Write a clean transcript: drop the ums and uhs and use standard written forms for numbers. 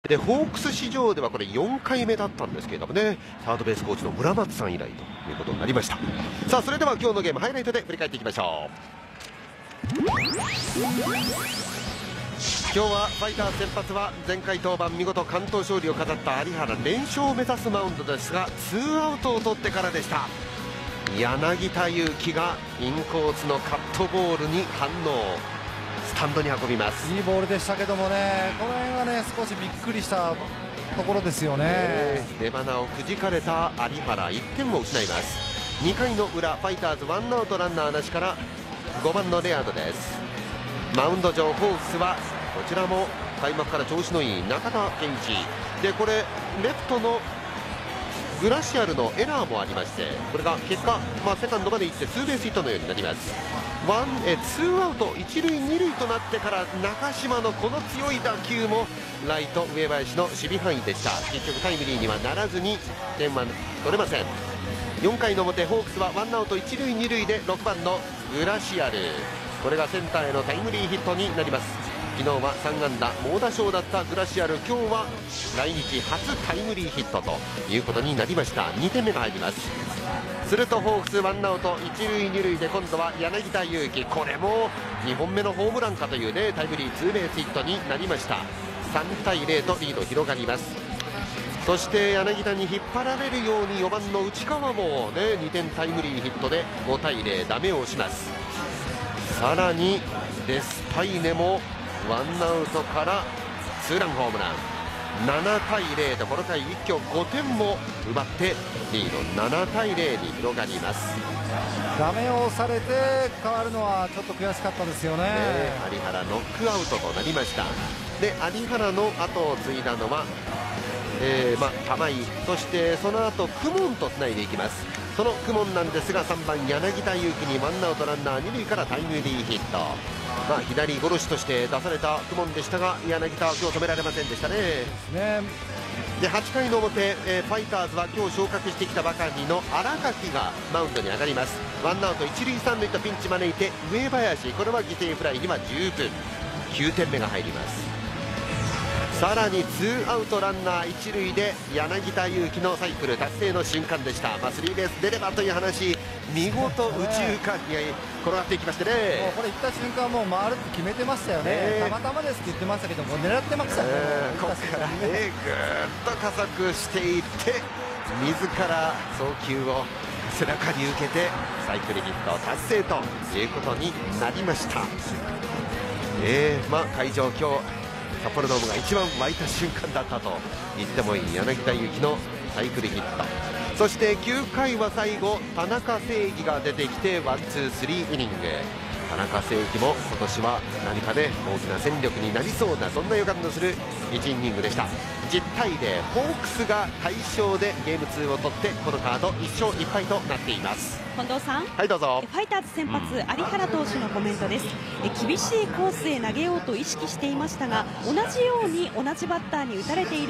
でホークス史上ではこれ4回目だったんですけれどもね、サードベースコーチの村松さん以来ということになりました。さあそれでは今日のゲームハイライトで振り返っていきましょう。今日はファイターズ先発は前回登板見事完投勝利を飾った有原、連勝を目指すマウンドですが2アウトを取ってからでした。柳田悠岐がインコースのカットボールに反応、スタンドに運びます。 いいボールでしたけどもね、この辺がね少しびっくりしたところですよね。 出花をくじかれた有原、1点を失います。2回の裏ファイターズ1アウトランナーなしから5番のレアードです。マウンド上ホークスはこちらも開幕から調子のいい中田健一で、これレフトのグラシアルのエラーもありまして、これが結果、セカンドまで行ってツーベースヒットのようになります。ツーアウト1塁2塁となってから中島のこの強い打球もライト上林の守備範囲でした。結局タイムリーにはならずに点は取れません。4回の表ホークスはワンアウト1塁2塁で6番のグラシアル、これがセンターへのタイムリーヒットになります。昨日は3安打猛打賞だったグラシアル、今日は来日初タイムリーヒットということになりました。2点目が入ります。するとホークスワンアウト1塁2塁で今度は柳田悠岐、これも2本目のホームランかというねタイムリーツーベースヒットになりました。3対0とリード広がります。そして柳田に引っ張られるように4番の内川もね2点タイムリーヒットで5対0ダメをします。さらにデスパイネもワンアウトからツーランホームラン、7対0とこの回一挙5点も奪ってリード7対0に広がります。 ダメをされて変わるのはちょっと悔しかったですよね。 有原ノックアウトとなりました。で有原の後を継いだのは、玉井、そしてその後公文とつないでいきます。その公文なんですが3番柳田悠岐にワンアウトランナー2塁からタイムリーヒット、左殺しとして出された公文でしたが柳田は今日止められませんでしたね。で8回の表、ファイターズは今日昇格してきたばかりの荒垣がマウンドに上がります。ワンアウト1塁3塁とピンチ招いて上林、これは犠牲フライには十分9点目が入ります。さらにツーアウトランナー1塁で柳田悠岐のサイクル達成の瞬間でした。スリーベース出ればという話、見事右中間に転がっていきましてね、 もうこれ行った瞬間もう回るって決めてましたよね。たまたまですって言ってましたけども狙ってましたね。 ここからぐーっと加速していって自ら送球を背中に受けてサイクルヒット達成ということになりました。会場今日札幌ドームが一番沸いた瞬間だったと言ってもいい柳田悠岐のサイクルヒット。そして9回は最後田中正義が出てきてワンツースリーイニング。田中正義も今年は何かね大きな戦力になりそうなそんな予感のする1イニングでした。10対0ホークスが大勝でゲーム2を取ってこのカード1勝1敗となっています。 近藤さん、 はいどうぞ。 ファイターズ先発、有原投手のコメントです。厳しいコースへ投げようと意識していましたが同じように同じバッターに打たれている